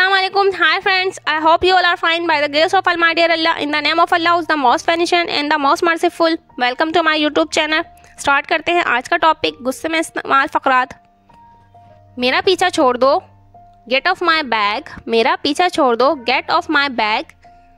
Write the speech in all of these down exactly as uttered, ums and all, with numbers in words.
Assalamu alaikum. Hi friends. I hope you all are fine by the grace of Almighty Allah. In the name of Allah who is the most beneficent and the most merciful. Welcome to my YouTube channel. Start करते हैं आज का topic, गुस्से में इस्तेमाल फ़क़रात। मेरा पीछा छोड़ दो, गेट ऑफ माई बैग। मेरा पीछा छोड़ दो, गेट ऑफ माई बैग।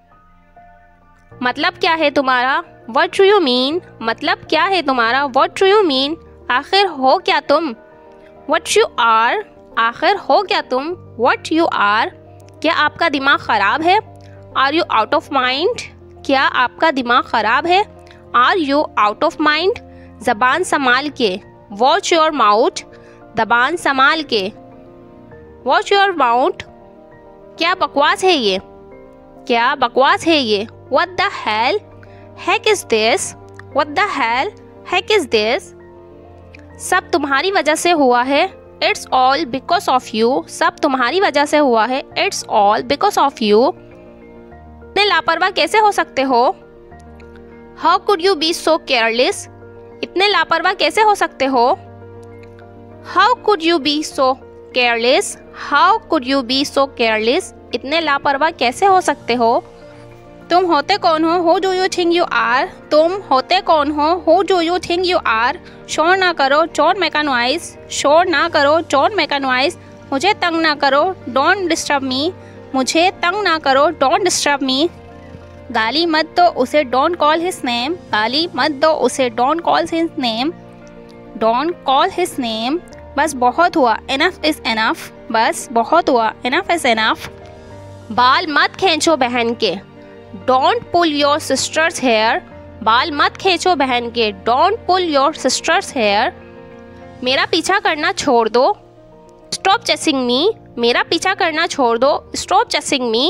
मतलब क्या है तुम्हारा? What do you mean? मतलब क्या है तुम्हारा? What do you mean? आखिर हो क्या तुम? What you are? आखिर हो क्या तुम? What you are? क्या आपका दिमाग ख़राब है? Are you out of mind? क्या आपका दिमाग ख़राब है? Are you out of mind? ज़बान संभाल के, Watch your mouth। ज़बान संभाल के, Watch your mouth। क्या बकवास है ये? क्या बकवास है ये? What the hell heck is this? What the hell heck is this? सब तुम्हारी वजह से हुआ है, It's all because of you। सब तुम्हारी वजह से हुआ है, It's all because of you। इतने लापरवाह कैसे हो सकते हो? How could you be so careless? इतने लापरवाह कैसे हो सकते हो? How could you be so careless? How could you be so careless? इतने लापरवाह कैसे हो सकते हो? तुम होते कौन हो? Who do you think you are? तुम होते कौन हो? Who do you think you are? शोर ना करो, don't make a noise। शोर ना करो, don't make a noise। मुझे तंग ना करो, don't disturb me। मुझे तंग ना करो, don't disturb me। गाली मत दो उसे, don't call his name। गाली मत दो उसे, don't call his name। don't call his name। बस बहुत हुआ, enough is enough। बस बहुत हुआ, enough is enough। बाल मत खींचो बहन के, Don't pull your sister's hair। बाल मत खींचो बहन के, Don't pull your sister's hair। मेरा पीछा करना छोड़ दो, Stop chasing me। मेरा पीछा करना छोड़ दो, Stop chasing me।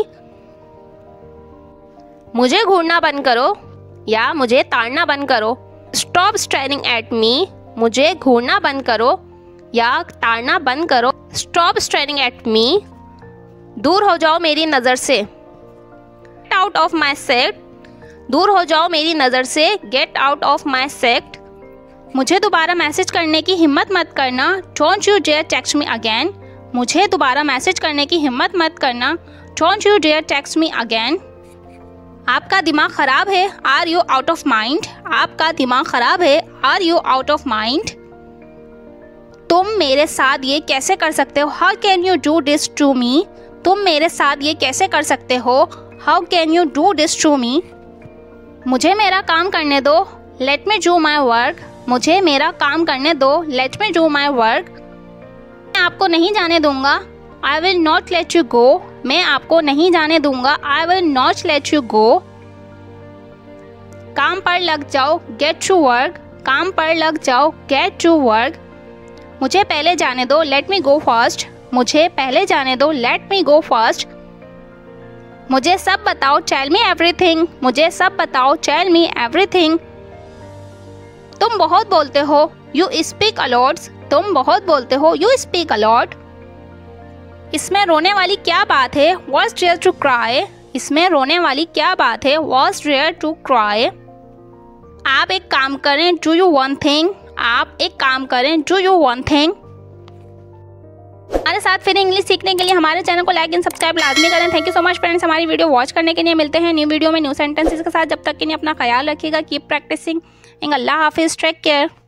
मुझे घूरना बंद करो या मुझे ताड़ना बंद करो, Stop staring at me। मुझे घूरना बंद करो या ताड़ना बंद करो, Stop staring at me। दूर हो जाओ मेरी नज़र से, Get out of my sight। दूर हो जाओ मेरी नज़र से, Get out of my sight। मुझे दोबारा मैसेज करने की हिम्मत मत करना, Don't you dare text me again। मुझे दोबारा मैसेज करने की हिम्मत मत करना, Don't you dare text me again। आपका दिमाग ख़राब है, Are you out of mind? आपका दिमाग ख़राब है, Are you out of mind? तुम मेरे साथ ये कैसे कर सकते हो? How can you do this to me? तुम मेरे साथ ये कैसे कर सकते हो? How can you do this to me? मुझे मेरा काम करने दो, Let me do my work। मुझे मेरा काम करने दो, Let me do my work। मैं आपको नहीं जाने दूंगा, I will not let you go। मैं आपको नहीं जाने दूंगा, I will not let you go। काम पर लग जाओ, Get to work। काम पर लग जाओ, Get to work। मुझे पहले जाने दो, Let me go first। मुझे पहले जाने दो, Let me go first। मुझे सब बताओ, Tell me everything। मुझे सब बताओ, Tell me everything। तुम बहुत बोलते हो, You speak a lot। तुम बहुत बोलते हो, You speak a lot। इसमें रोने वाली क्या बात है? What's there to cry? इसमें रोने वाली क्या बात है? What's there to cry? आप एक काम करें, Do you one thing? आप एक काम करें, Do you one thing? हमारे साथ फिर इंग्लिश सीखने के लिए हमारे चैनल को लाइक एंड सब्सक्राइब लाजमी करें। Thank you so much friends, हमारी वीडियो वॉच करने के लिए। मिलते हैं न्यू वीडियो में न्यू सेंटेंसेस के साथ। जब तक के लिए अपना ख्याल रखिएगा। Keep practising. अल्लाह हाफिज़। Take care.